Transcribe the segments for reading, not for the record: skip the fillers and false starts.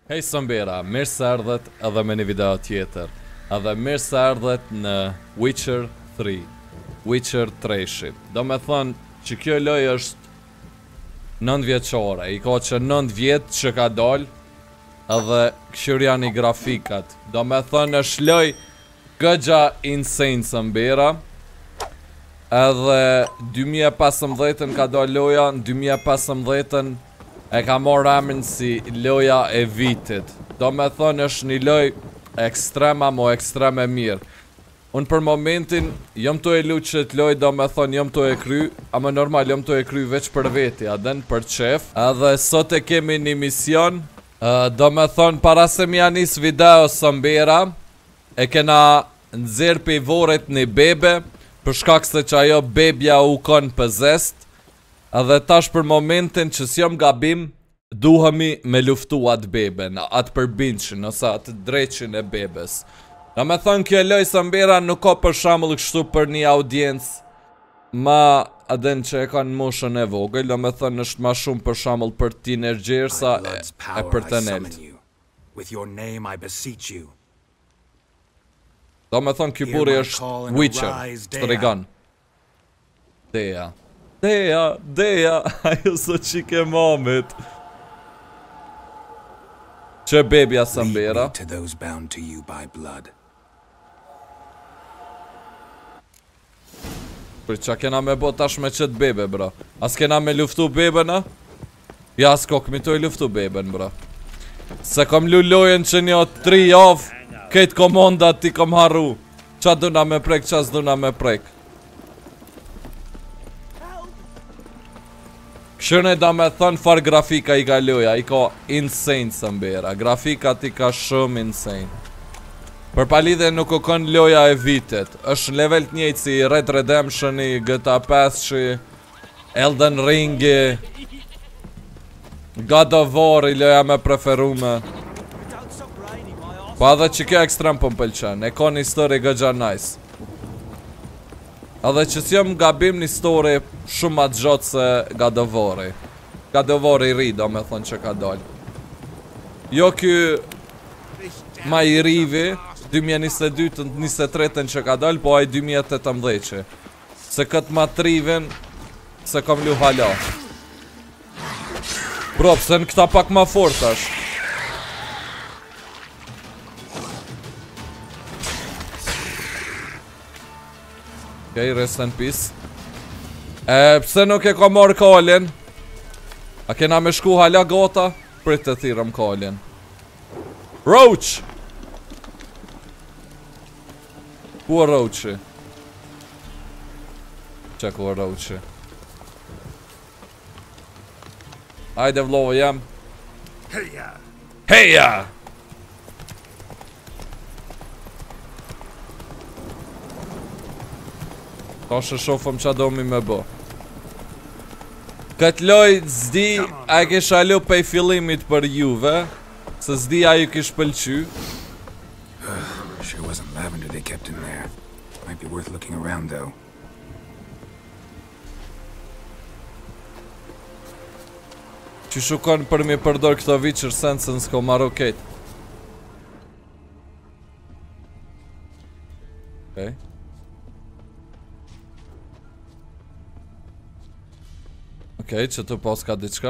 Hej Sambera, mirë se erdhet edhe me një video tjetër. Edhe mirë se erdhet në Witcher 3. Witcher 3. Do me thonë që kjo loj është 9 vjeqore. I ka që 9 vjetë që ka dal. Edhe këshur janë i grafikat. Do me thonë është loj gëgja insane Sambera. Edhe 2015 ka dal loja, në 2015 e ka morë emrin si loja e vitit. Do me thonë është një loj ekstrema mo ekstreme mirë. Unë për momentin jom të e lu që të loj, do me thonë jom të e kry, ama normal jom të e kry veç për veti, aden për qef. Edhe sot e kemi një mision, do me thonë para se mi anis video Sambera, e kena nëzirë për i voret një bebe, për shkak se që ajo bebja u konë pëzest. Edhe tash për momentin që s'jom gabim, duhemi me luftu atë beben, atë përbinqin, ose atë dreqin e bebes. Do me thonë kjo loj Sambera nuk ka për shambull kështu për një audiencë ma adhen që e kanë moshën e vogël, do me thonë është ma shumë për shambull për teenager sa e për të nelt. Do me thonë kjo buri është Witcher, strigan. Deja. Deja, ajo së qike mamit. Që bebja Sambera. Për që kena me bo tash me qëtë bebe, bra. As kena me luftu bebe, na? Ja, s'ko këmi të i luftu beben, bra. Se kom lullojen që një 3 javë, këtë komandat ti kom harru. Qa duna me prek, qa s'duna me prek. Këshën e da me thënë far grafika i ka loja, i ka insane Sambera, grafikat i ka shumë insane. Për palidhe nuk o kënë loja e vitet, është level të njëjtë si Red Redemption, GTA 5, Elden Ring, God of War i loja me preferume. Pa edhe që kjo ekstrem për më pëlqen, e ka një story gëgja nice. Edhe që s'jom gabim një story shumë atë gjotë se God of War. God of War i ri, do me thonë që ka dal. Jo kjo ma i rivi, 2022-2023 që ka dal, po aj 2018. Se këtë ma të rivin, se kom lu hala. Bro, pëse në këta pak ma fort është. Okay, rest in peace. Pse nuk e ka marrë kalin? A kena me shku hala gota? Prit të thirëm kalin. Roach! Ku e Roachi? Që ku e Roachi? Ajde vlovo jam. Heja! Heja! Ta shë shofëm qa do mi me bo. Këtë loj zdi a e kish alu pej fillimit për juve, se zdi a ju kish pëlqy. Sure wasn't lavender they kept in there. Might be worth looking around though. Që shukon për mi përdor këto Witcher sense në s'ko marro ketë. Okay. Okej, që të pas ka diçka?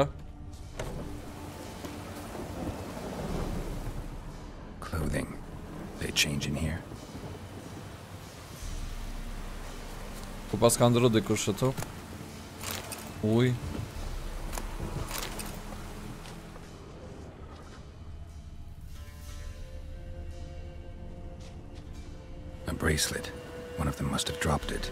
Clothing. They change in here. Ku pas ka ndru dikush këtu? Uj. A bracelet. One of them must have dropped it.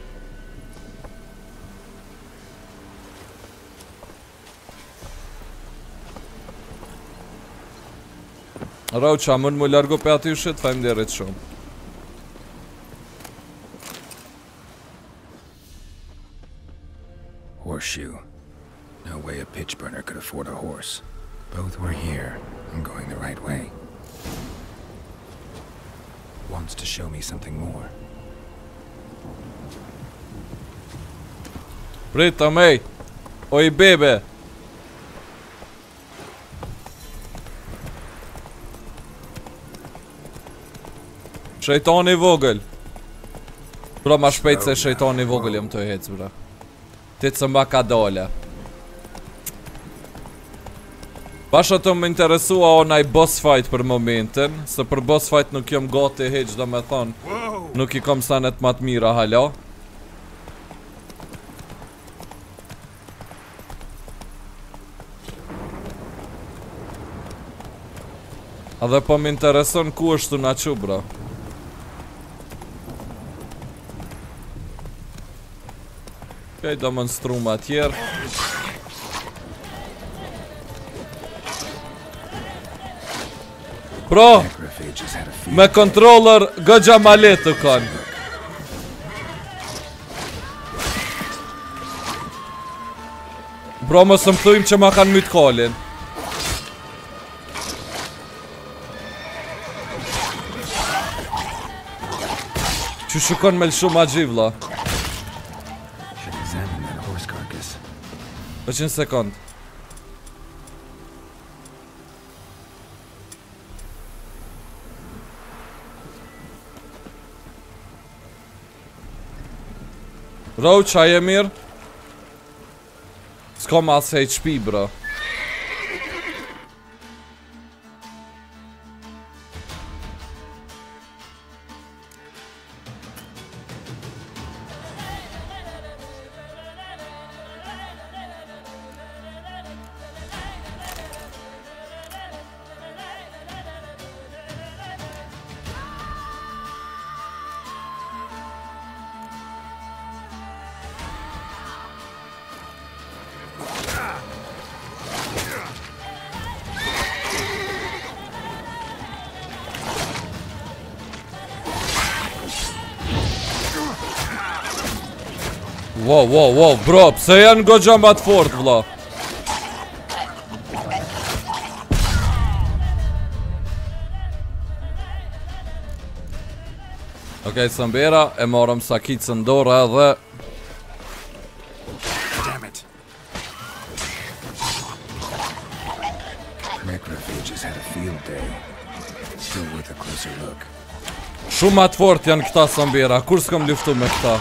Rocha, mund mu largo pe aty shit, fajm derit shumë. Horseshoe. No way a pitch burner could afford a horse. Both were here. I'm going the right way. Wants to show me something more. Prita mej! Oj bebe! Shejtani I vogël. Bro, ma shpejt se shejtani I vogël jam të hec, bro. Ti të mba ka dole. Pasha të më interesua onaj boss fight për momentin. Se për boss fight nuk jom gati heq, do me thonë. Nuk I kom sanet ma të mira hala. A dhe po më intereson ku është të na qu, bro. Okej, do më nstru ma tjerë. Bro, me controller gëgja malet të kanë. Bro, më së më thujmë që ma kanë mytë kalin. Që shukon me lëshu ma gjivla. 100 sekund. Roach, a je mirë? S'ka mas HP, bro. Wow, bro, pse janë gogja ma të fort, vla? Okej, Sambera, e marëm sakicën dora dhe... Shumë ma të fort janë këta, Sambera, kur s'kom luftu me këta?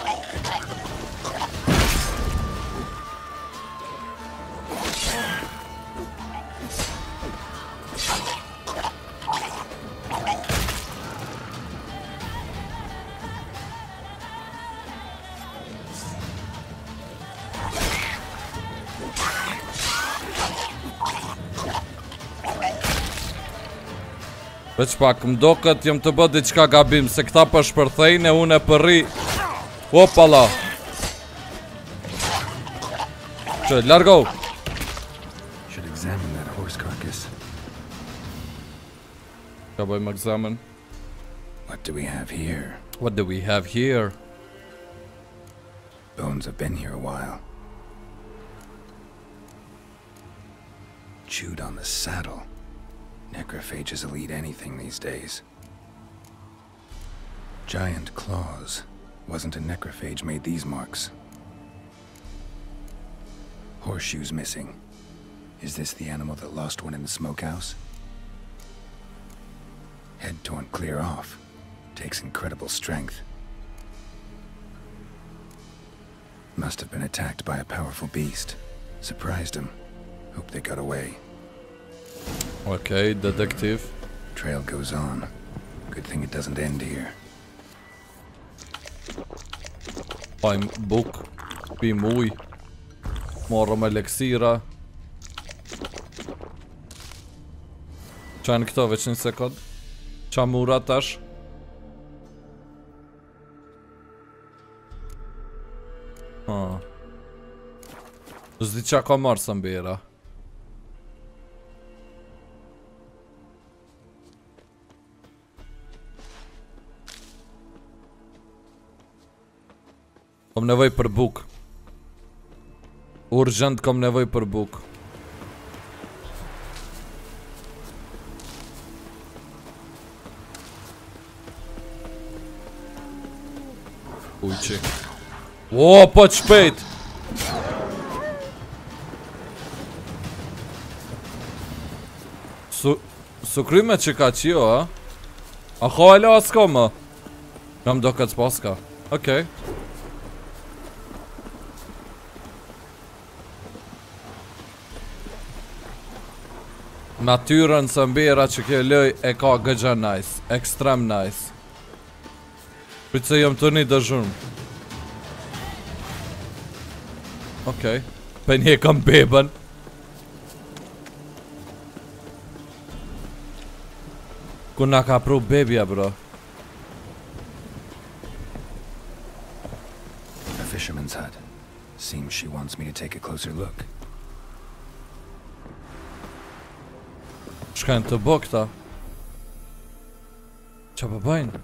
Veç pak, m'do këtë jem të bë diçka gabim, se këta për shpërthejnë e unë e përri. Opala. Që, largo. Ka bëjmë examen. What do we have here? What do we have here? Bones have been here a while. Chewed on the saddle. Necrophages will eat anything these days. Giant claws. Wasn't a necrophage made these marks. Horseshoes missing. Is this the animal that lost one in the smokehouse? Head torn clear off. Takes incredible strength. Must have been attacked by a powerful beast. Surprised him. Hope they got away. Okay, detective. Trail goes on. Good thing it doesn't end here. Pajm buk, pim uj, morëm eliksira. Qanë këto veç një sekund. Qa mura tash? Zdi qa ka marë Sambera. Kom nevoj për buk. Urgent kom nevoj për buk. Ujqi. O, po të shpejt. Su kryme që ka qio, a? A ka hala s'ka më? Kam do këtë s'paska. Okej. Natyrën së mbera që kjo loj e ka gëgja nice. Ekstrem nice. Pritë se jam të një dëzhurm. Okej. Për një kam bebën. Ku na ka pru bebja, bro? A fisherman's hut. Seems she wants me to take a closer look. Shkajnë të bë këta. Qa po bëjnë?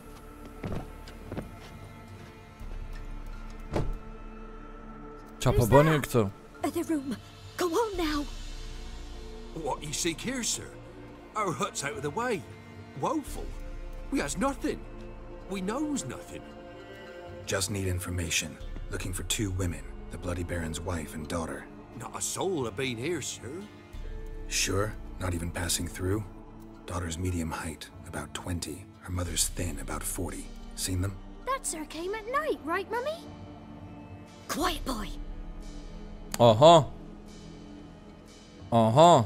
Qa po bëni këtu? The room. Go on now. What you seek here, sir? Our hut's out of the way. Woeful. We has nothing. We knows nothing. Just need information. Looking for 2 women. The Bloody Baron's wife and daughter. Not a soul have been here, sir. Sure? Not even passing through? Daughter's medium height, about 20. Her mother's thin, about 40. Seen them? That sir came at night, right, Mummy? Quiet, boy. Aha. Aha.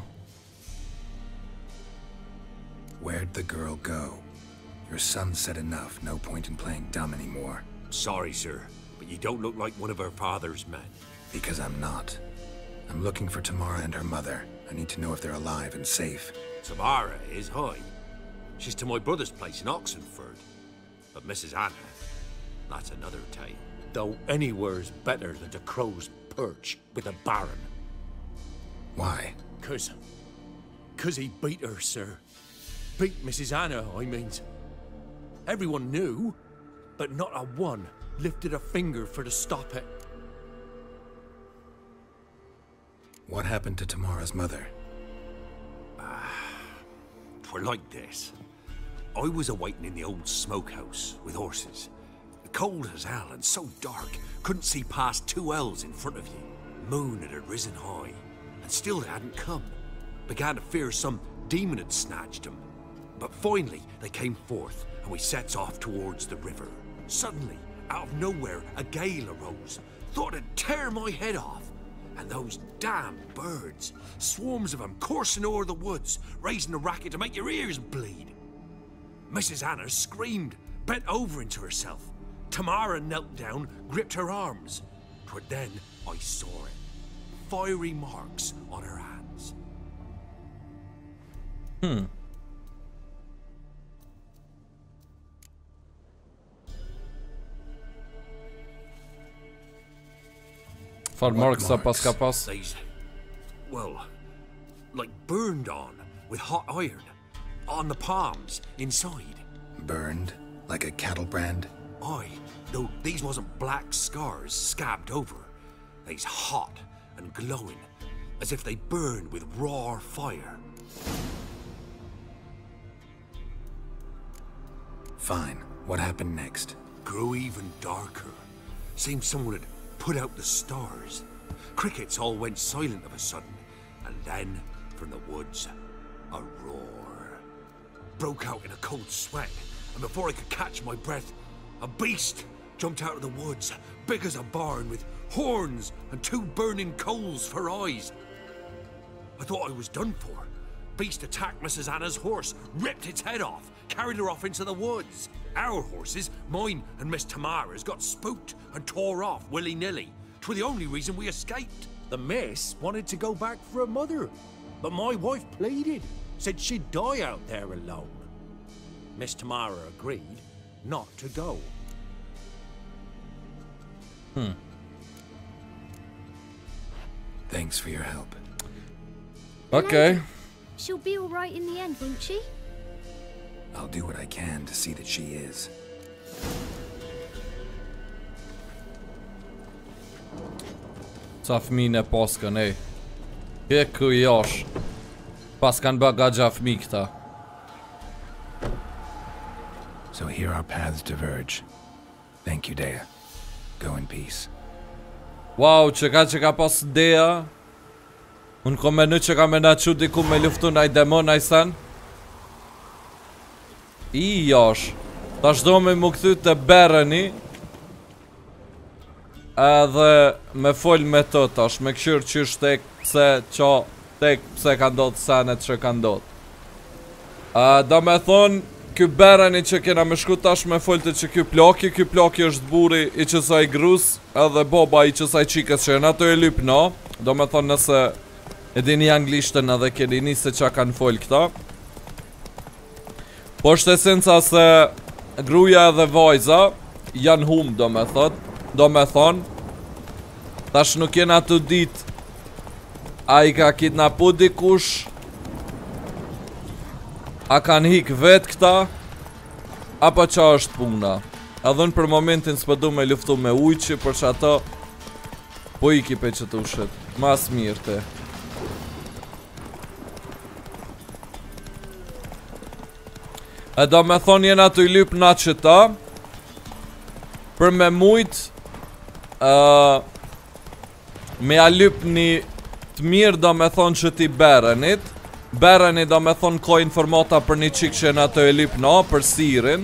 Where'd the girl go? Your son said enough. No point in playing dumb anymore. Sorry, sir, but you don't look like one of her father's men. Because I'm not. I'm looking for Tamara and her mother. I need to know if they're alive and safe. Tamara is high. She's to my brother's place in Oxenford. But Mrs. Anna, that's another tale. Though anywhere's better than the Crow's Perch with a Baron. Why? Cause he beat her, sir. Beat Mrs. Anna, I means. Everyone knew, but not a one lifted a finger for to stop it. What happened to Tamara's mother? Twere like this. I was awaiting in the old smokehouse with horses. Cold as hell and so dark, couldn't see past 2 ells in front of you. Moon had risen high, and still they hadn't come. Began to fear some demon had snatched them. But finally, they came forth, and we sets off towards the river. Suddenly, out of nowhere, a gale arose. Thought it'd tear my head off. And those damn birds, swarms of them coursing o'er the woods, raising a racket to make your ears bleed. Mrs. Anna screamed, bent over into herself. Tamara knelt down, gripped her arms. 'Twere then I saw it. Fiery marks on her hands. Fal marks sa pas ka pas. These, well, like burned on with hot iron. On the palms, inside. Burned? Like a cattle brand? Aye, though these wasn't black scars scabbed over. They's hot and glowing, as if they burned with raw fire. Fine. What happened next? Grew even darker. Seemed someone had put out the stars. Crickets all went silent of a sudden, and then, from the woods, a roar. Broke out in a cold sweat, and before I could catch my breath, a beast jumped out of the woods, big as a barn, with horns and 2 burning coals for eyes. I thought I was done for. Beast attacked Mrs. Anna's horse, ripped its head off, carried her off into the woods. Our horses, mine and Miss Tamara's, got spooked and tore off willy-nilly. 'Twere the only reason we escaped. The miss wanted to go back for her mother, but my wife pleaded, said she'd die out there alone. Miss Tamara agreed not to go. Thanks for your help. Okay. She'll be all right in the end, won't she? I'll do what I can to see that she is. Ca fëmin e paskën, ej. Ke ku jash. Pas kanë bë gagja fëmi këta. So here our paths diverge. Thank you, Dea. Go in peace. Wow, që ka pas Dea. Unë kom menu që ka me na që diku me luftu naj demon, naj sen. I jash. Tash do me më kthy të Bereni. Edhe me fol me të tash, me këshyrë qysh tek pse qa tek pse ka ndodhë senet që ka ndodhë. Do me thonë, ky Bereni që kena me shku tash me folte që ky plaki është buri i qësaj grus, edhe boba i qësaj qikës që në ato e lyp no, do me thonë nëse e dini anglishtën edhe keni një se që kanë fol këta. Po është esenca se gruja edhe vajza janë hum, do me thonë, tash nuk jena të dit a i ka kidnapu dikush, a kanë hik vet këta, apo qa është puna. Edhe në për momentin s'pëdu me luftu me ujqi, për që ato po iki pe që të ushet, mas mirë te. E do me thonë jena të i lyp na qëta, për me mujt, me a lyp një të mirë do me thonë që ti Berenit. Bereni do me thonë ko informata për një qik që jena të e lyp na, për Sirin.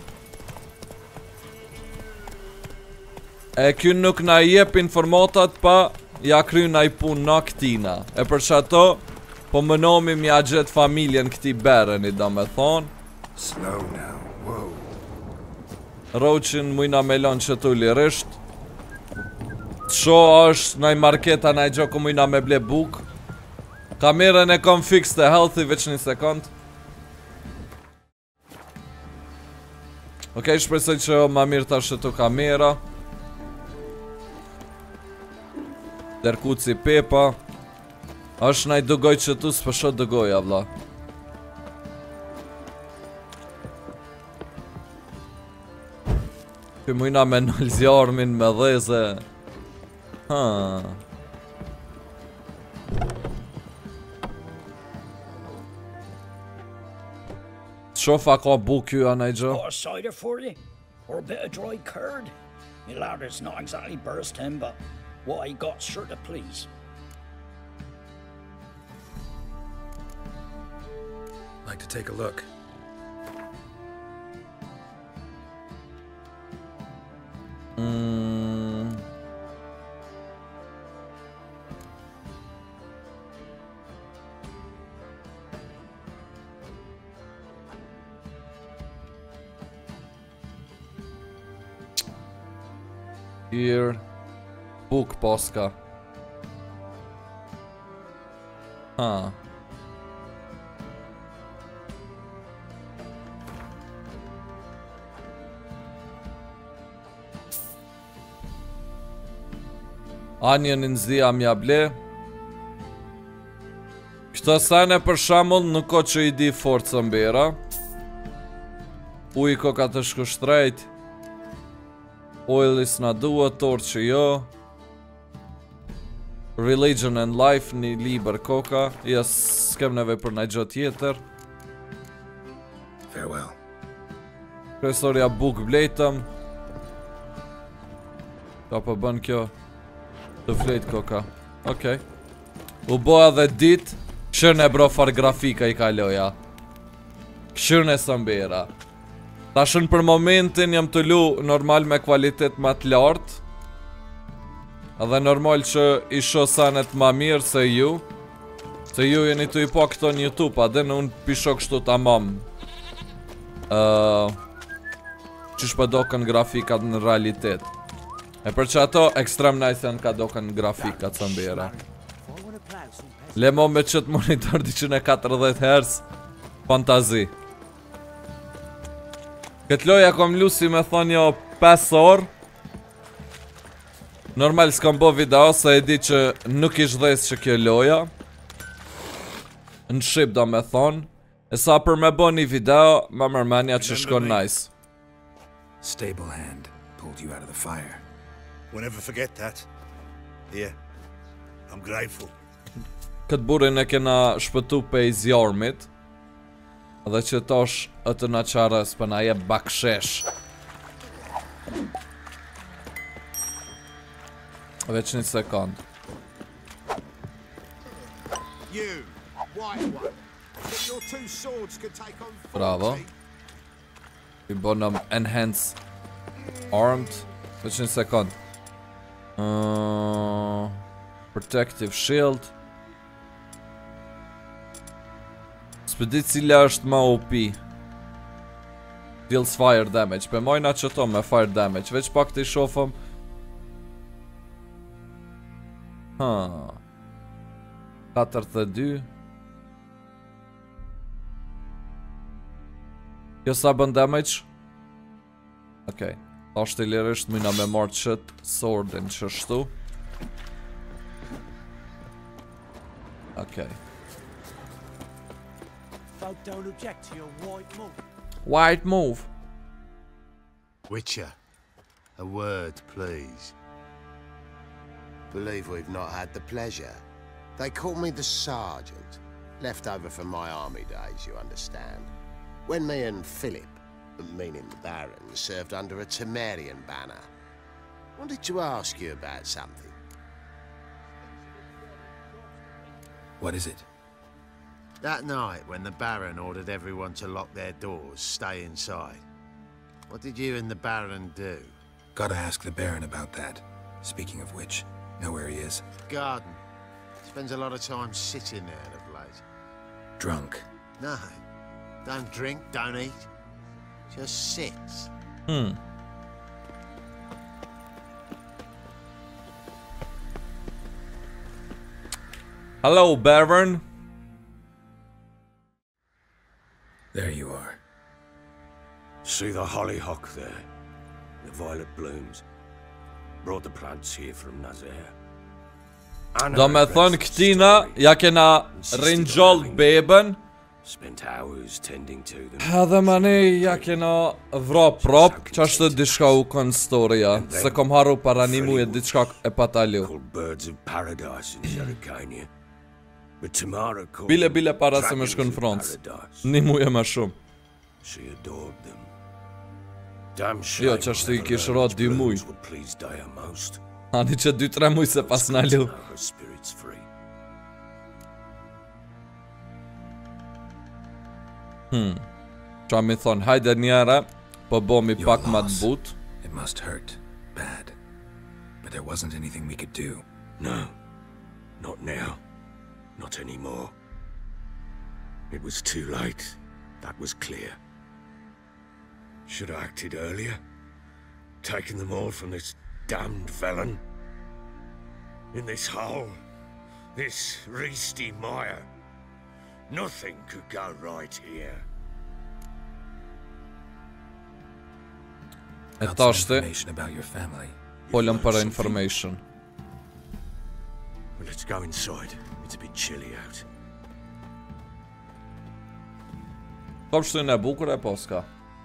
E kjo nuk na jep informatat pa ja kry na i pun na këtina. E për që ato, po më nomi mja gjet familjen këti Bereni do me thonë. Slow now, whoa. Roqin mujna me lonë që tu lirisht. Qo është naj marketa naj gjoko mujna me ble buk. Kamerën e kom fix të healthy veç një sekund. Okej, shpresoj që ma mirë ta shëtu kamera. Derkuci Pepa. është naj dëgoj që tu s'pësho dëgoja vla. Kë mujna me nëll zjarmin me dheze. Shofa ka buk ju anaj gjë. Got a cider for you? Or a bit of dry curd? My lad, it's not exactly burst him, but what I got's sure to please. Like to take a look. Here. Book poska. Anjen në nzia mja ble. Këto sene për shamull nuk ko që i di forcë mbera. Uj ko ka të shku shtrejt. Oilis na duhet, torë që jo. Religion and Life, një liber koka. Jes, s'kem neve për një gjë tjetër. Farewell. Kresoria buk blejtëm. Ka për bën kjo. Të flejt koka. Okej. U boa dhe dit. Këshërën e brofar grafika i kaloja. Këshërën e sëmbera. Tashën për momentin jam të lu normal me kvalitet ma të lartë. Edhe normal që i shosanet ma mirë se ju. Se ju jeni të i po këto në YouTube, adhe në unë pisho kështu ta mam. Qysh për doken grafikat në realitet. E për që ato ekstrem nice janë ka doken grafikat së mbira. Lemo me qëtë monitor 140 Hz. Fantazi. Këtë loja kom lusi me thonë jo 5 orë. Normal s'kom bo video se e di që nuk ish dhes që kjo loja. Në shqip do me thonë. E sa për me bo një video, ma mërmenja që shkon nice. Stable hand pulled you out of the fire. We'll never forget that. Here, I'm grateful. Këtë burin e kena shpëtu pe i zjarmit. Dhe që tosh e të na qarës për na je bakshesh. Veç një sekund. You, white one. Think your two swords could take on 40? Bravo. I bonam enhance armed. Veç një sekund. Protective shield. S'pëdi cila është ma OP. Deals fire damage. Pe mojna qëto me fire damage. Veç pak të i shofëm. 42. Jo sa bën damage? Okej. Ashtë i lirisht mëjna me marrë qët swordin qështu. Okej. Folk don't object to your white move. White move. Witcher, a word, please. Believe we've not had the pleasure. They call me the Sergeant. Left over from my army days, you understand. When me and Philip, meaning the Baron, served under a Temerian banner. Wanted to ask you about something. What is it? That night when the Baron ordered everyone to lock their doors, stay inside. What did you and the Baron do? Gotta ask the Baron about that. Speaking of which, know where he is? Garden. Spends a lot of time sitting there of late. Drunk. No. Don't drink, don't eat. Just sits. Hello, Baron. There you are. See the hollyhock there? The violet blooms. Brought the plants here from Nazaire. Do me thonë këtina, ja kena rinjoll beben. Spent hours tending to them. Edhe mani ja kena vra prop, qashtë diçka u kon storia. Se kom haru para një muje diçka e patalu. Called birds of paradise in Zerrikania. But Tamara called Bile para se me shkon Francë. Një muje ma shumë. She adored them. Damn Jo, qashtë i kish ra 2 muj. would please Daya most. Ani që 2-3 muj se pas nalu. Her spirit's free. Qa mi thonë, hajde njëra, po bomi Your pak ma të loss. but. It must hurt. Bad. But there wasn't anything we could do. No, not now. Not anymore. It was too late. That was clear. Should have acted earlier. Taken them all from this damned felon. In this hole. This reesty mire. Nothing could go right here. E Got some tashti, information about your family. polëm për information. Well, let's go inside. It's a bit chilly out. Kom shtu në bukur e poska.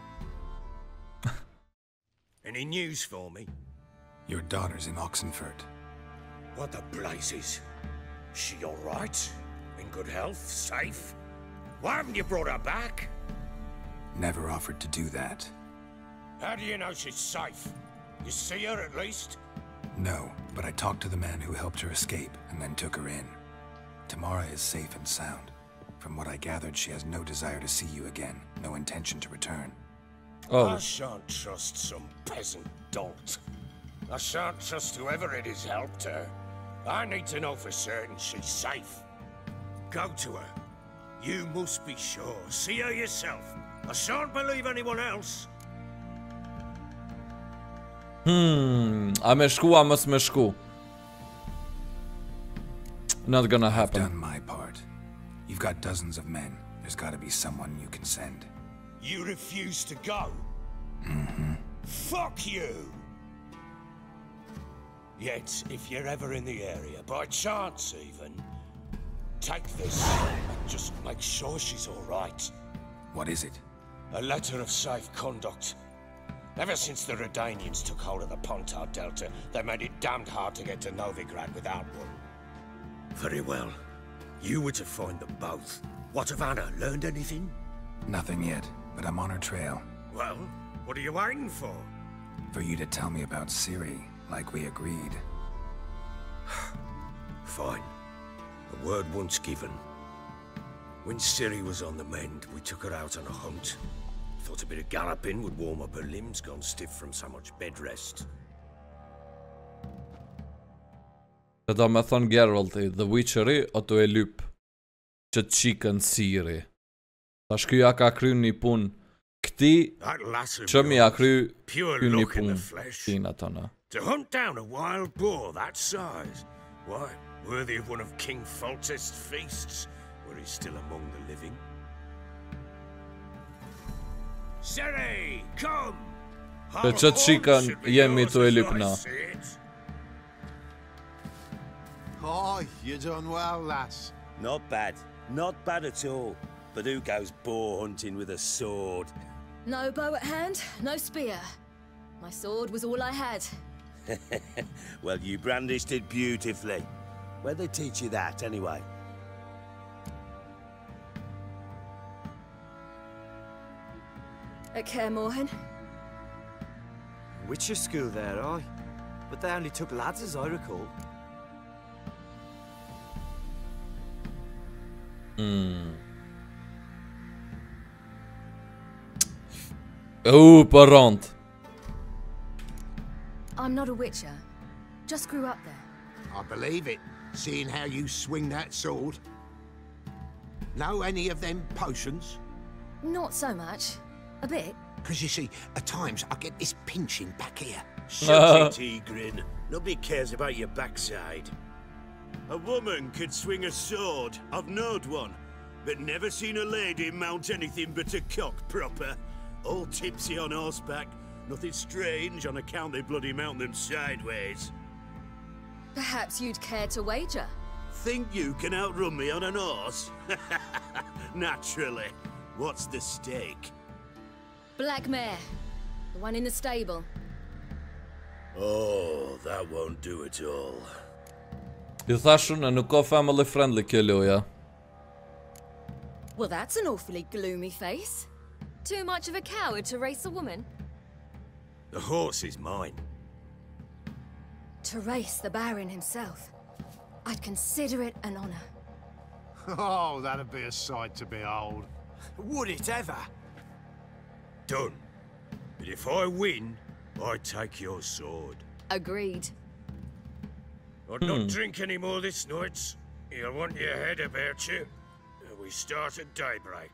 Any news for me? Your daughter's in Oxenfurt. What the blazes? She all right? In good health? Safe? Why haven't you brought her back? Never offered to do that. How do you know she's safe? You see her at least? No, but I talked to the man who helped her escape and then took her in. Tamara is safe and sound. From what I gathered, she has no desire to see you again, no intention to return. Oh, I shan't trust some peasant dolt. I shan't trust whoever it is helped her. I need to know for certain she's safe. Go to her. You must be sure. See her yourself. I shan't believe anyone else. a me shku, a mës me shku. Not gonna I've happen. done my part. You've got dozens of men. There's gotta be someone you can send. You refuse to go? Fuck you! Yet, if you're ever in the area, by chance even, take this and just make sure she's all right. What is it? A letter of safe conduct. Ever since the Redanians took hold of the Pontar Delta, they made it damned hard to get to Novigrad without one. Very well. You were to find them both. What of Anna? Learned anything? Nothing yet, but I'm on her trail. Well, what are you waiting for? For you to tell me about Ciri, like we agreed. Fine. A word once given. When Ciri was on the mend, we took her out on a hunt. Thought a bit of galloping would warm up her limbs, gone stiff from so much bed rest. Që do me thonë Geralti, The Witcheri, ato e lyp që të qikën siri. Tash ky ja ka kry një pun këti, që mi ja kry një pun tina tona. To hunt down a wild boar that size, why, worthy of one of King Foltest's feasts, where he's still among the living. Sere, come! Që të qikën jemi të e lyp na. Oh, you're doing well, lass. Not bad. Not bad at all. But who goes boar hunting with a sword? No bow at hand, no spear. My sword was all I had. Well, you brandished it beautifully. Where'd they teach you that, anyway? At Kaer Morhen. Witcher school there, aye. But they only took lads, as I recall. Oh, për rënd. I'm not a witcher. Just grew up there. I believe it, seeing how you swing that sword. Know any of them potions? Not so much. A bit. Because you see, at times I get this pinching back here. Shut it, Egrin. Nobody cares about your backside. A woman could swing a sword. I've knowed one. But never seen a lady mount anything but a cock proper. All tipsy on horseback. Nothing strange on account they bloody mount them sideways. Perhaps you'd care to wager? Think you can outrun me on an horse? Naturally. What's the stake? Black mare. The one in the stable. Oh, that won't do it all. Ju thashun, nuk ka family friendly kjo loja. Well, that's an awfully gloomy face. Too much of a coward to race a woman? The horse is mine. To race the Baron himself. I'd consider it an honor. Oh, that'd be a sight to behold. Would it ever? Done. But if I win, I take your sword. Agreed. I'd not drink any more this night. You'll want your head about you. We start at daybreak.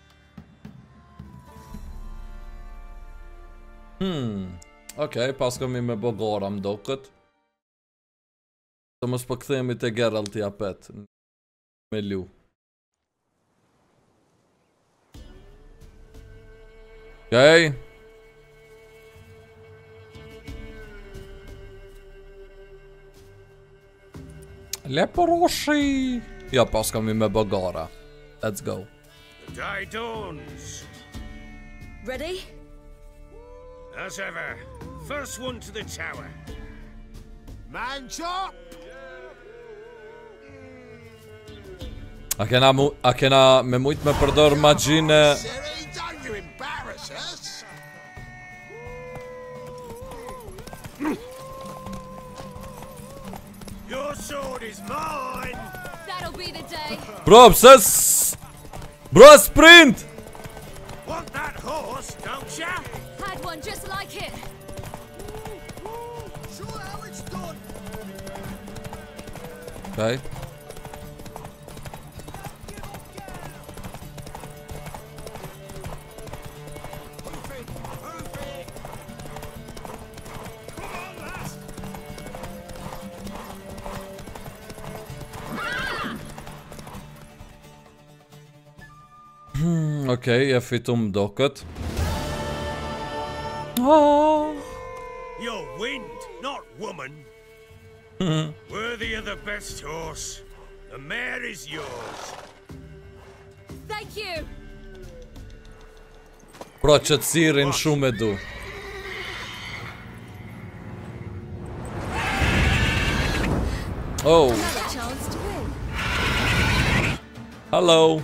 Okej, pas kemi me bogara mdoket. Të mos po kthehemi te Geralt i apet me lu. Okej. Leporoshi. Ja, pas kemi me bogara. Let's go. The day dawns. Ready? As ever, first one to the tower. Man chop! A kena me mujt me përdor magjinë. Siri, don't you embarrass us! Your sword is mine! That'll be the day. Bro, pse Bro, sprint! Want that horse, don't ya? Had one just like it. Sure how it's done! Okay. Okej, e fitum doket. You're wind, not woman. Worthy of the best horse. The mare is yours. Thank you. Pro që të sirin shumë e du. Oh. Another chance to win. Hello.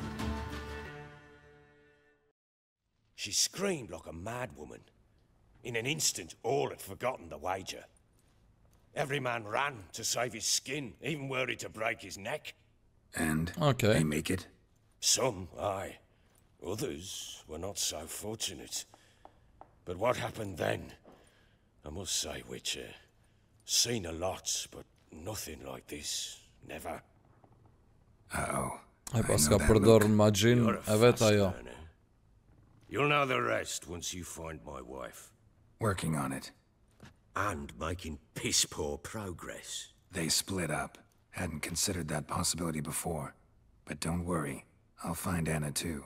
She screamed like a mad woman. In an instant, all had forgotten the wager. Every man ran to save his skin, even worried to break his neck. And Okay. they make it? Some, aye. Others were not so fortunate. But what happened then? I must say, Witcher, seen a lot, but nothing like this. Never. Uh-oh. E pas ka përdor magjin e vet ajo. You'll know the rest once you find my wife. Working on it. And making piss-poor progress. They split up. Hadn't considered that possibility before. But don't worry. I'll find Anna too.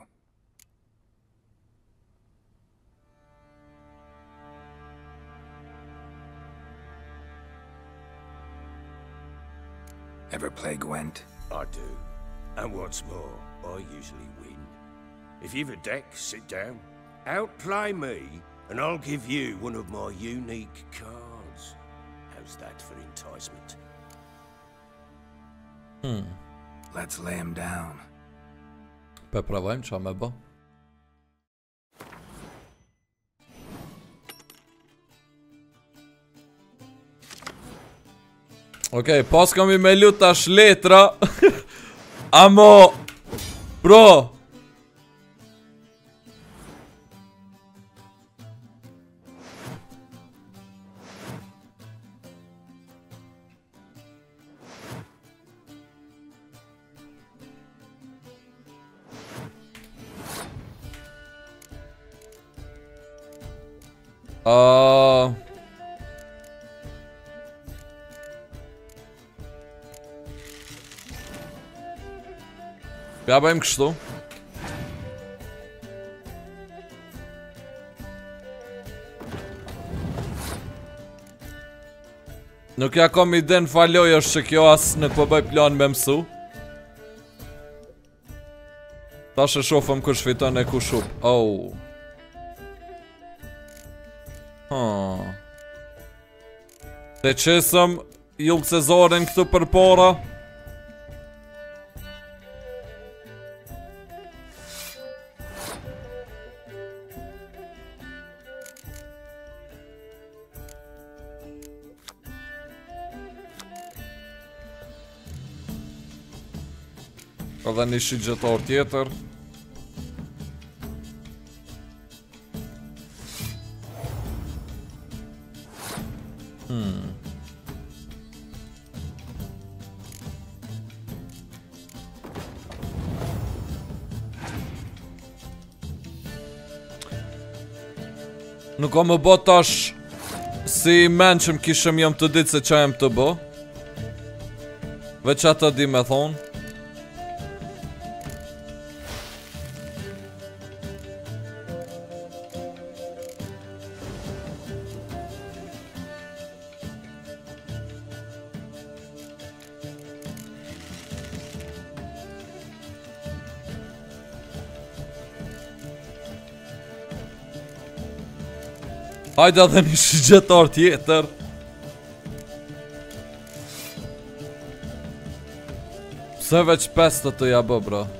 Ever play Gwent? I do. And what's more, I usually win. If you've a deck, sit down. Outplay me, and I'll give you one of my unique cards. How's that for enticement? Let's lay him down. Peprawajmë qa me bë. Okej, pas kam I me lut tash letra. Amo bro. Ja bëjmë kështu. Nuk ja kom iden faloj është që kjo as nuk po bëj plan me mësu. Tash e shofëm kush fiton e kush up. Oh. Te qesëm Jullë Cezarin këtu për para. Ka dhe një shigjetar tjetër. Nuk o më bo tash si men që më kishëm jam të ditë se qa jem të bo. Veç atë di me thonë. Hajda dhe një shigjetar tjetër. Pse veç 5 të ja bë, bro?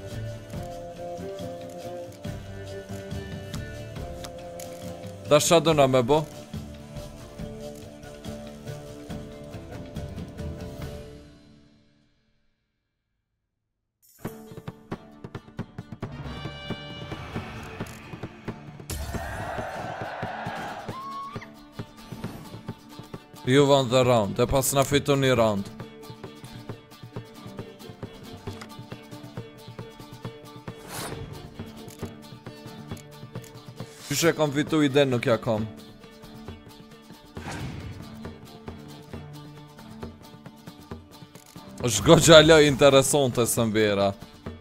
Ta shadona me bo? Ju van the round, e pas na fitu një round. Qyshe kam fitu ide nuk ja kam. është goxha loj interesante së mbira.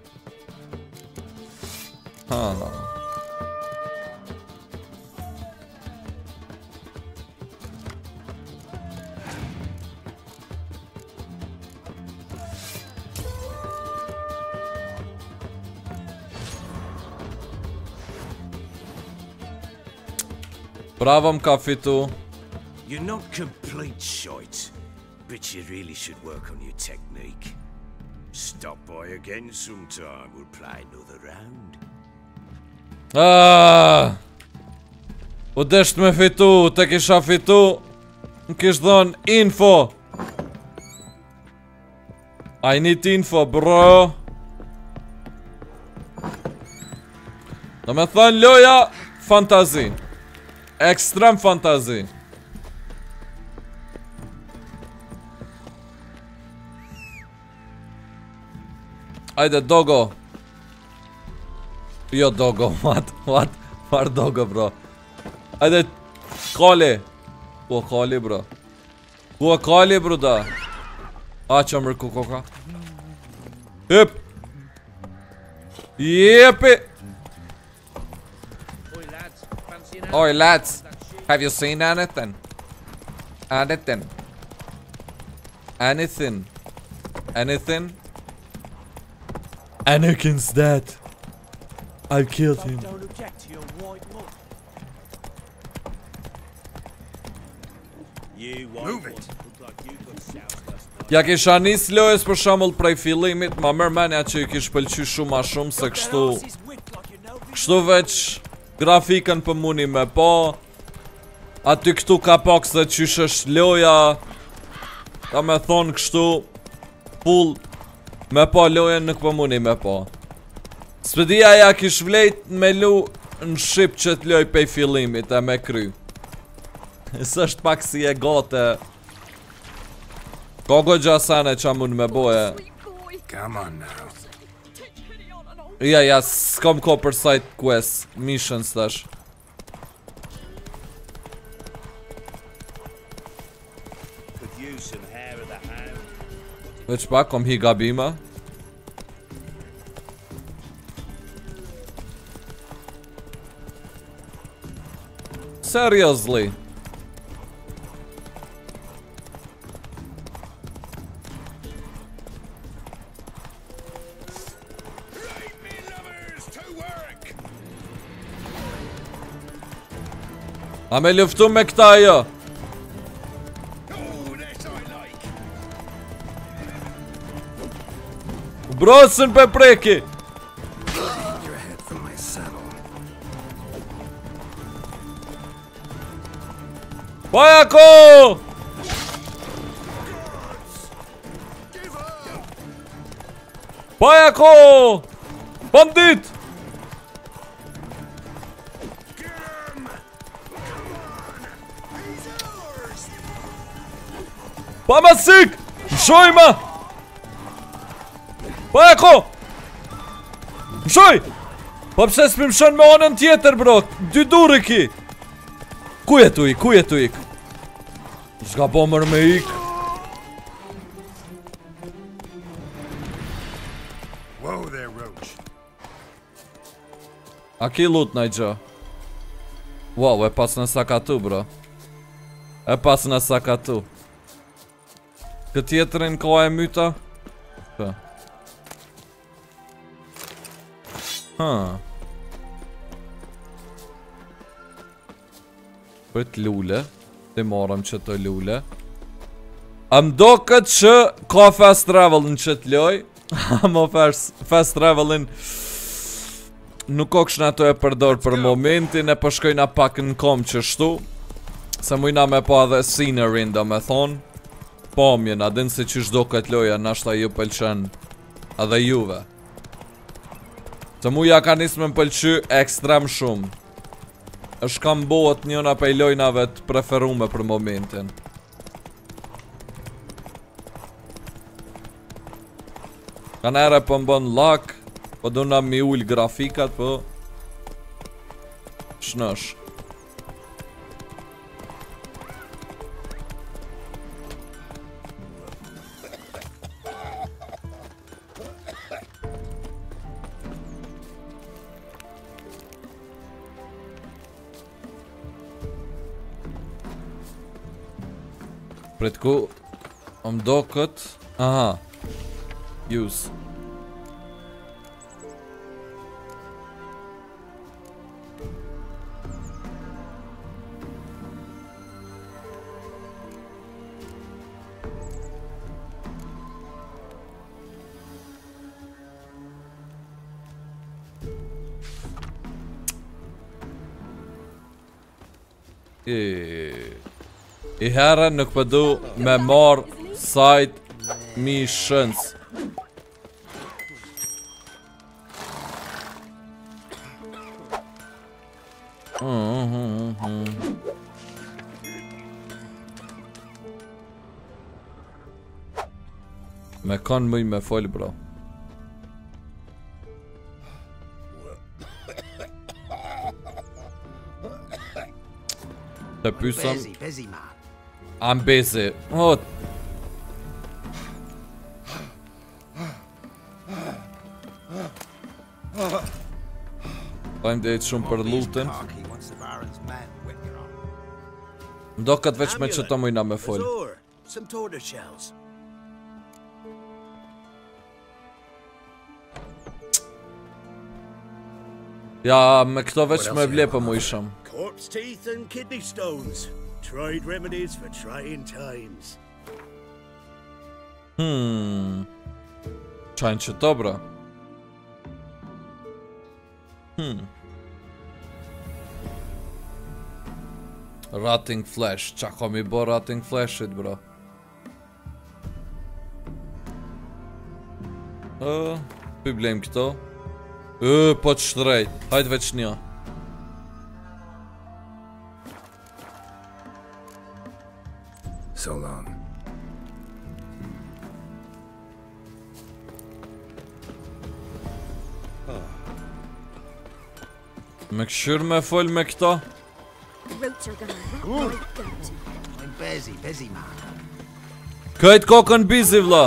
Bravo më ka fitu. You're not complete shite, but you really should work on your technique. Stop by again sometime, we'll play another round. U desht me fitu, te kisha fitu. Më kish dhon info. I need info, bro. Do me thënë loja fantazi. Ekstrem fantazi. Ajde, dogo. Jo, dogo, what? Far dogo, bro. Ajde, kali. Ku kali, bro? Ku kali, bro, da? A, që mërku koka. Hyp. Jepi. Oi, lads. Have you seen anything? Anything? Anything? Anything? Anakin's dead. I killed him. Move it. Ja kisha nis lojës për shembull prej fillimit, ma merr mendja që i kish pëlqy shumë ma shumë se kështu veç grafikën për muni me po. Aty këtu ka pak se qysh është loja. Ta me thonë kështu full me po lojen nuk për muni me po. Spedia ja kish vlejt me lu në shqip që t'loj pej fillimit e me kry. Së është pak si e gote. Kogo gjasane qa mund me boje. Come on now. Ja, s'kom ko për side quest missions tash. Veç pak, kom hi gabima. Seriously. A me luftu me këta jo. Brosën pe preki. Pajako! Pajako! Bandit! Pa ma sik! Mshoj ma! Pajako! Mshoj! Pa pse s'pi mshon me onën tjetër bro? Dy duri ki! Ku jetu ik? Ku jetu ik? Shka po mër me ik? A ki lut naj gjo? Wow, e pas në sakatu bro. E pas në sakatu. Këtë tjetërin ka e myta? Të. Për të lule. Të marëm që të lule. A mdo këtë që ka fast travel në që të loj. Mo fast travelin nuk o këshna të e përdor për momentin. E përshkojna pak në kom që shtu. Se mujna me pa dhe scenery do me thonë. Pomjen, adin se që shdo këtë loja nashta ju pëlqen edhe juve. Se muja ka nisë me më pëlqy ekstrem shumë. është kam bohet njëna pej lojnave të preferume për momentin. Kanere për mbën lak, po du na mi ull grafikat, po shnësh. Pret ku më do kët. Aha. Use. I herën nuk përdu me marë side missions. Me kanë mëj me folë, bro. Të pysëm. I'm busy. Oh. Pajmë dhe shumë për lutin. Ndo këtë veç me që të mujna me folë. Ja, me këto veç me ble për mu ishëm. Corpse teeth and kidney stones. Tried remedies for trying times. Qajnë që to, bro. Rotting flesh. Qa kom i bo rotting fleshit, bro? Pi blejmë këto. Po të shtrejt. Hajtë veç një. So long. Me këshyr me fol me këto. I'm busy, man. Kajt kokën busy, vla.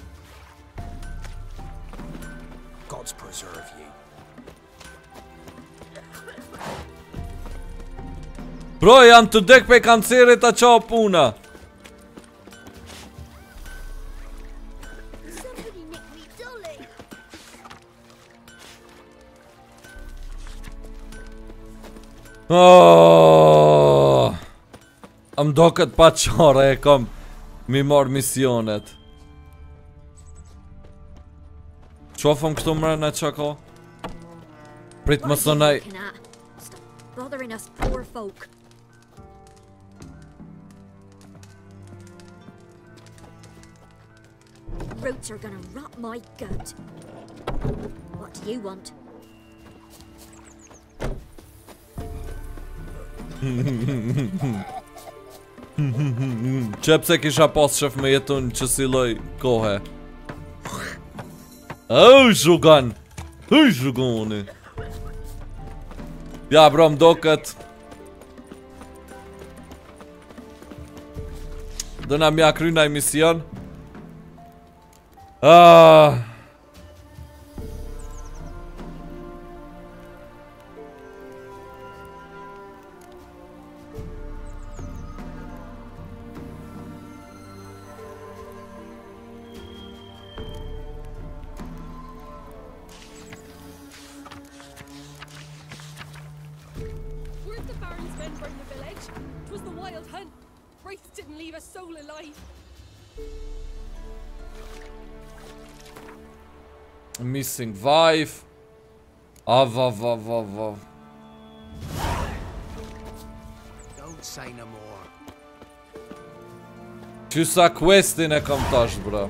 Gods preserve you. Bro, jam të dek pe kancerit a qa puna. Më do këtë pa qare e kom mi marrë misionet. Qofëm këtu mërën e qa ka? Prit më sënaj. Bothering us poor folk. Roots are gonna rot my gut. What do you want? Qepse kisha pas shef me jetun që si loj kohë. Zhugan. Zhugani. Ja, bro, mdo këtë. Dëna mja kryna i mision. Missing wife. Don't say no more. Qysa questin e kom tash, bro.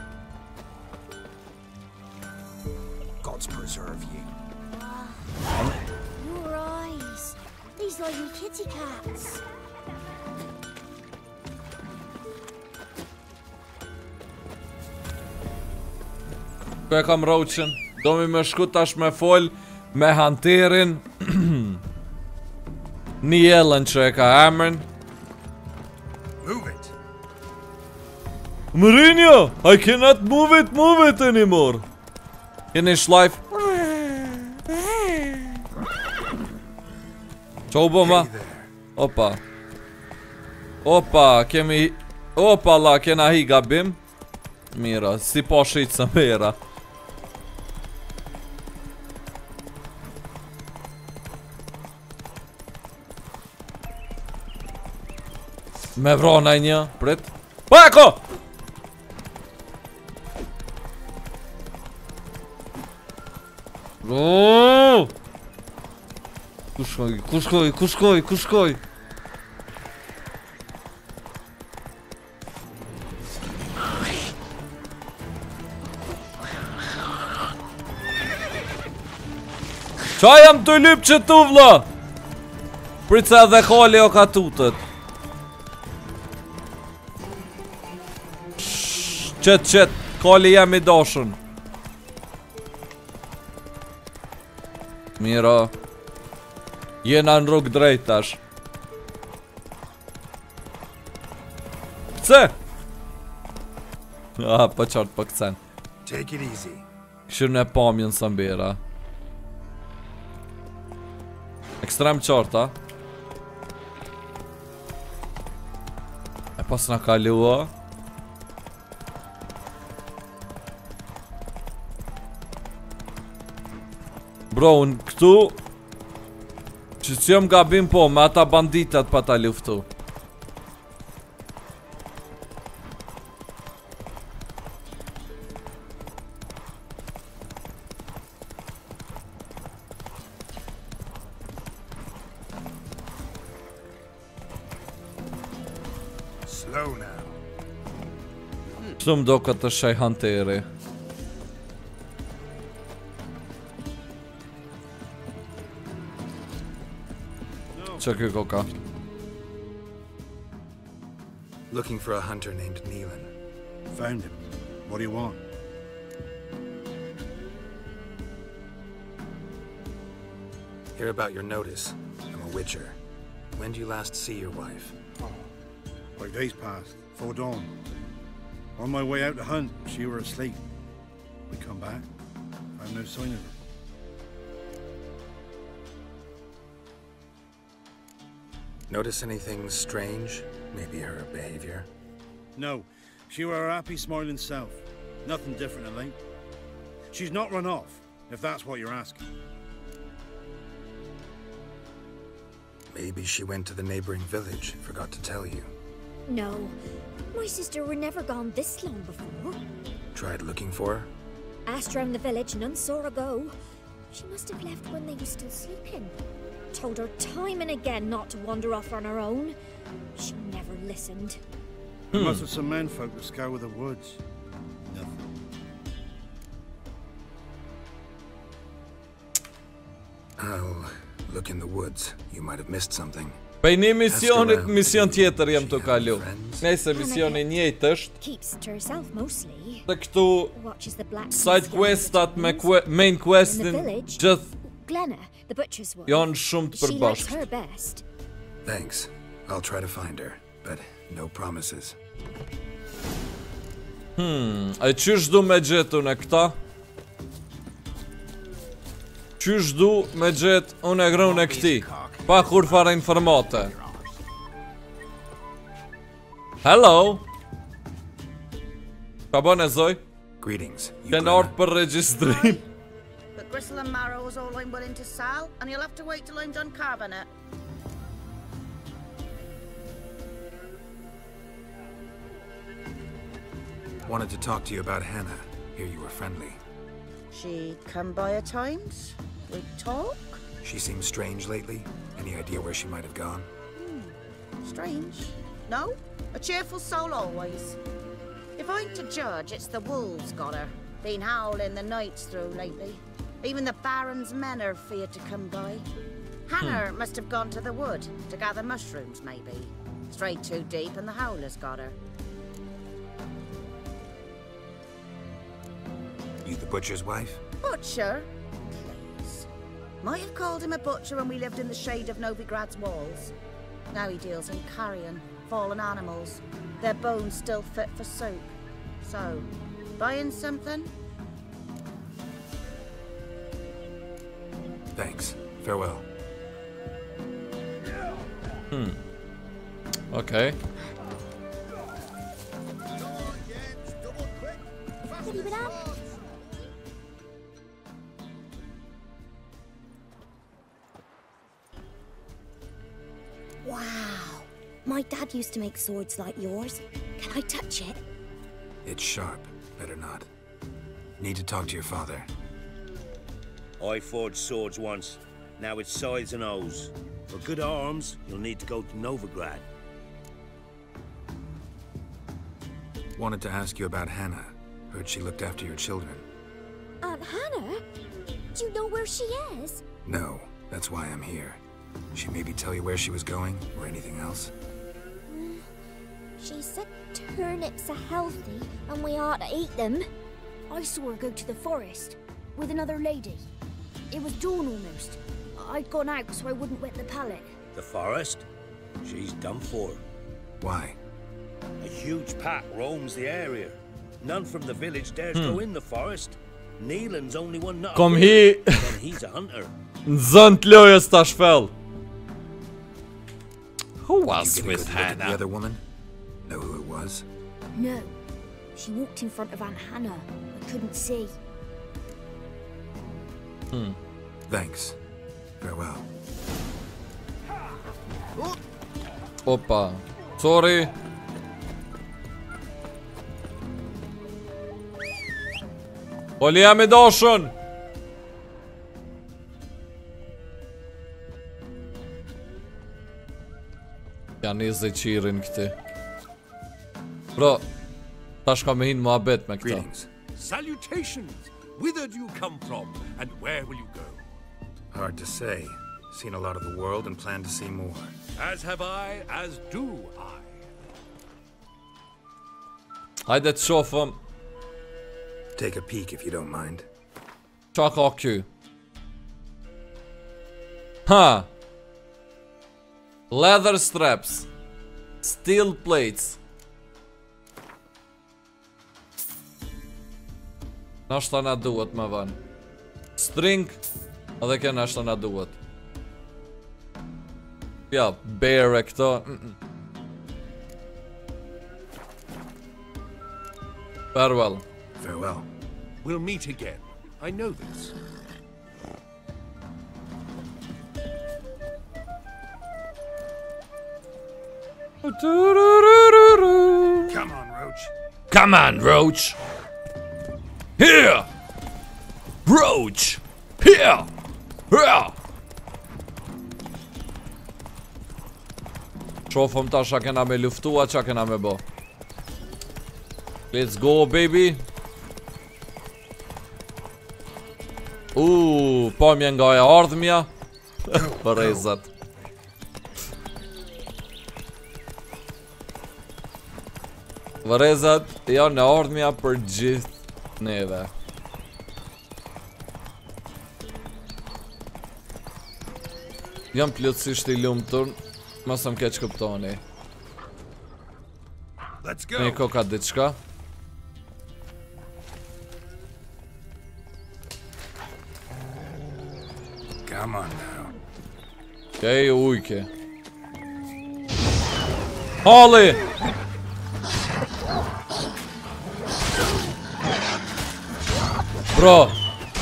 Gods preserve you. Your eyes. These are your kitty cats. Ku e kam roqen? Do mi me shku tash me fol me Hunterin. Një jellën që e ka emrin. Move it. Mourinho, I cannot move it anymore. Keni shlife. Qa u bo ma? Opa. Opa, kemi... Opa la, kena hi gabim. Mira, si po shqit së mera. Me vrona i një, prit. Pako! Ku shkoj? Qa jam të lyp që tu, vla? Prica dhe koli o ka tutët. Qet, koli jam i dashën. Miro. Jena në rrugë drejt tash. Pse? Po qartë po këcen. Take it easy. Këshirë në pamjën së mbira. Ekstrem qarta. E pas në kalua. Bro, unë këtu që jam gabim po me ata banditat pa ta luftu. Slow now. Kështu më do këtë shaj hanteri. Që kjo koka? Looking for a hunter named Neelan. Found him. What do you want? Hear about your notice. I'm a witcher. When do you last see your wife? 5 days passed, 4 dawn. On my way out to hunt, she were asleep. We come back, found no sign of her. Notice anything strange? Maybe her behavior? No, she were her happy, smiling self. Nothing different, I think. She's not run off, if that's what you're asking. Maybe she went to the neighboring village, forgot to tell you. No, my sister were never gone this long before. Tried looking for her? Asked round the village, none saw her go. She must have left when they were still sleeping. Told her time and again not to wander off on her own. She never listened. There must have some menfolk that scour the woods. Nothing. I'll look in the woods. You might have missed something. Pej një misionit, mision tjetër jam të kalu. Nëse misioni njëjtë është. Keeps to herself mostly. Dhe këtu Watches the black side questat me main questin gjithë Glenna, the butcher's wife. janë shumë të She likes përbashkët. her best. Thanks. I'll try to find her, but no promises. A qysh du me gjetë unë e këta? Qysh du me gjetë unë e grën e këti? Pa kur fare informate. Hello! Ka bën e zoj? Greetings. Kënë orë për regjistrim. But gristle and marrow is all I'm willing to sell, and you'll have to wait till I'm done carving it. Wanted to talk to you about Hannah. Hear you were friendly. She come by at times. We talk. She seems strange lately. Any idea where she might have gone? Strange. No, a cheerful soul always. If I'm to judge, it's the wolves got her. Been howling the nights through lately. Even the Baron's men are feared to come by. Hannah must have gone to the wood to gather mushrooms, maybe. Strayed too deep and the howlers got her. You the butcher's wife? Butcher? Please. Might have called him a butcher when we lived in the shade of Novigrad's walls. Now he deals in carrion, fallen animals. Their bones still fit for soup. So, buying something? Thanks. Farewell. Okay. Wow. My dad used to make swords like yours. Can I touch it? It's sharp. Better not. Need to talk to your father. I forged swords once. Now it's sides and O's. For good arms, you'll need to go to Novigrad. Wanted to ask you about Hannah. Heard she looked after your children. Aunt Hannah? Do you know where she is? No, that's why I'm here. She maybe tell you where she was going, or anything else? She said turnips are healthy, and we ought to eat them. I saw her go to the forest, with another lady. It was dawn almost. I'd gone out so I wouldn't wet the pallet. The forest? She's done for. Why? A huge pack roams the area. None from the village dares go in the forest. Neelan's only one not Kom hit! and he's a hunter. Zënt lojës ta shfell. Who was Did you get a with good look at the Hannah? other woman? Know who it was? No. She walked in front of Aunt Hannah. I couldn't see. Thanks. Farewell. Opa. Sorry. Oli jam I dashën. Janë 20 qirin këti. Bro, tash ka me hinë muhabet me këta. Greetings. Salutations! Whither do you come from, and where will you go? Hard to say. Seen a lot of the world and plan to see more. As have I, as do I. Hajde të shofëm. Take a peek if you don't mind. Qa ka kjo? Ha! Leather straps. Steel plates. Nashta na duhet me van. String. Edhe kjo nashta na duhet. Ja, bear e këto. Farewell. Farewell. We'll meet again. I know this. Come on, Roach. Come on, Roach. Here. Roach. Here. Here. Shofëm tash a kena me luftua, qa kena me bo. Let's go, baby. Pomje nga e ardhmja. Përrezat. Vërezat janë e ardhmja për gjithë neve. Jam plotësisht I lumtur, mos më keq kuptoni. Let's go. Ne koka diçka. Come on now. Okej, ujke. Holly! Bro!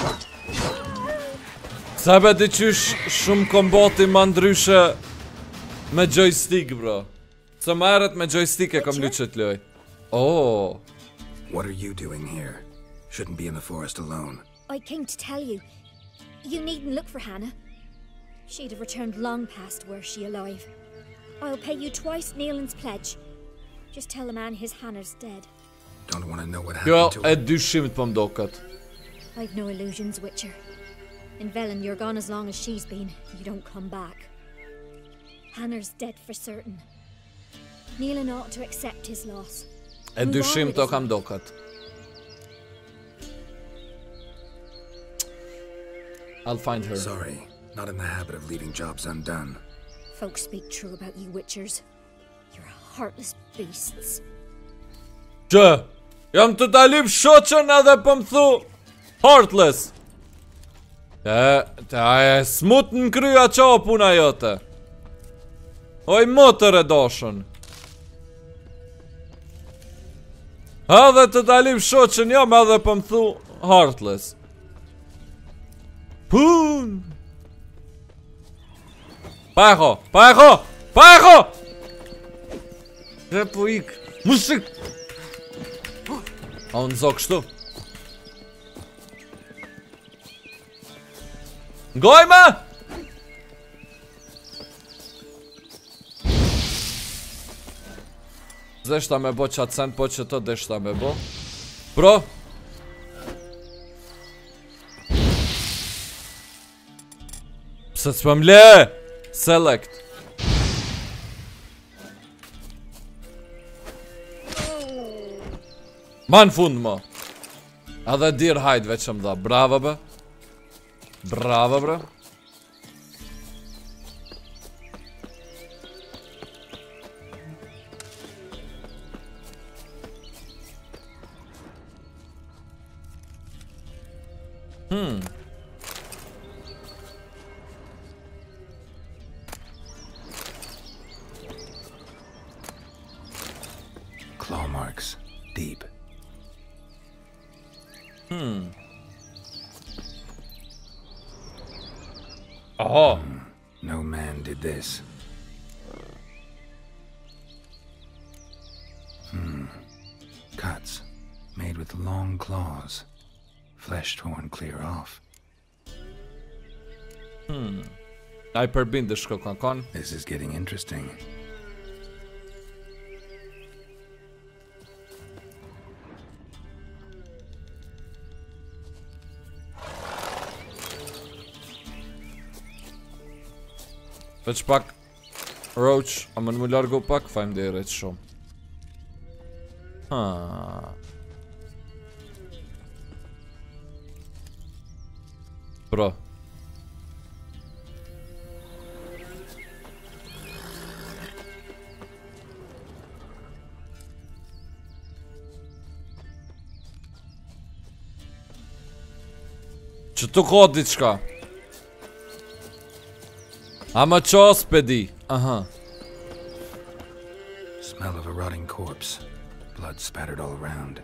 Sebe ti qysh shumë kombati ma ndryshe me joystick, bro. Se marret me joystick e kom lyqet loj. Oh! What are you doing here? Shouldn't be in the forest alone. I came to tell you. You needn't look for Hannah. She'd have returned long past were she alive. I'll pay you twice Neelan's pledge. Just tell the man his Hannah's dead. Don't want to know what Kjo happened to e her. dyshimit po mdokat. I've no illusions, Witcher. In Velen, you're gone as long as she's been. You don't come back. Hannah's dead for certain. Neelan ought to accept his loss. E dyshim to kam dokat. I'll find her. Sorry, not in the habit of leaving jobs undone. Folks speak true about you, Witchers. You're heartless beasts. Që? Jam të talip shoqen edhe po më thu heartless. Te e smut në krya qa puna jote. Oj motër e dashën. Edhe të talip shoqen jam edhe po më thu heartless. Pun! Pajo! Pajo! Pajo! Dhe po ik. Musik! A unë zok kështu. Ngojme! Zeshta me bo qatë sen, po që të deshta me bo. Bro! Pse s'pëm le! Select. Ma në fund mo. Edhe dir hajt veçëm dha. Bravo bë. Bravo bro. Claw marks. Deep. Oh. No man did this. Cuts. Made with long claws. Flesh torn clear off. Ai përbinde shko kon. This is getting interesting. Veç pak Roach, a më në më largo pak, fajmë dhe i rejtë shumë. Pro. Që tu ka diçka. Ama qos pedi. Aha. Smell of a rotting corpse. Blood spattered all around.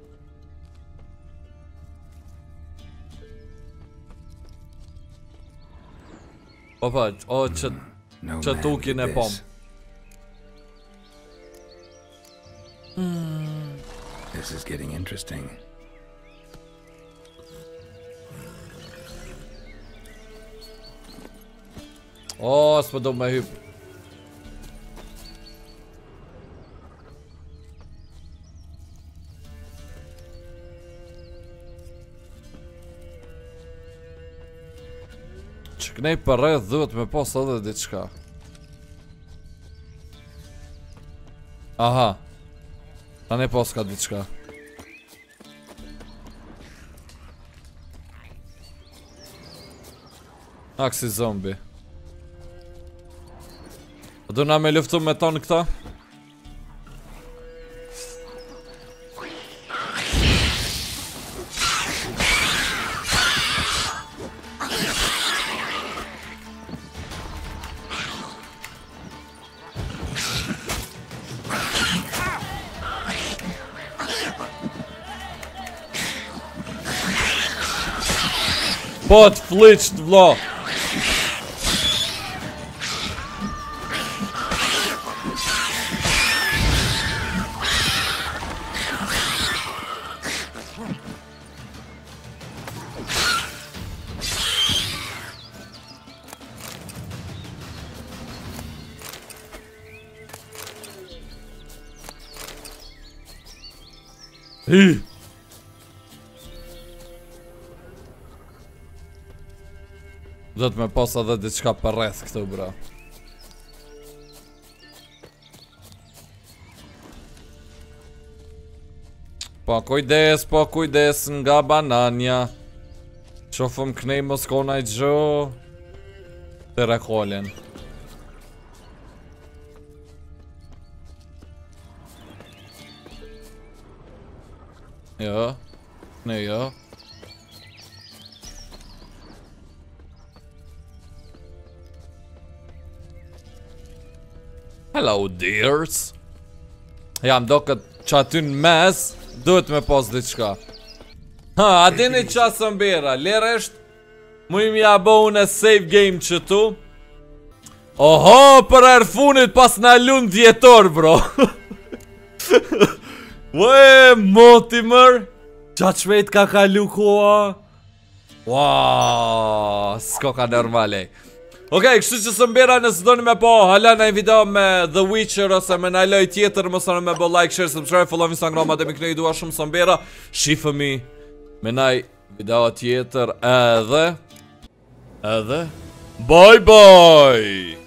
Opa, që tukin e pom. This is getting interesting. O, s'po do me hyp. Që kënej për rreth duhet me pos edhe diçka. Aha. Ta ne pos ka diçka. Aksi zombi. Do na me luftu me tonë këta? Po të fliqt vlo. Do të me posa dhe diçka për rreth këtu bro. Po kujdes nga bananja. Qofëm kënej mos kona i gjo të rekolin. Jo. Ne jo. Hello dears. Jam do këtë që aty në mes duhet me pos diçka. Ha, a dini qa sëmbera. Leresht mu imi abo unë save game që tu. Oho, për erfunit pas në lund djetor bro. Ue, Mortimer. Qa qvejt ka kalu koa. Wow, s'ko ka normale. Okej, kështu që sëmbera nësë doni me po hala në video me The Witcher ose me në loj tjetër, mësë me bo like, share, subscribe, follow Instagram, dhe mi kënë i dua shumë sëmbera. Shifëmi me naj video tjetër edhe bye bye.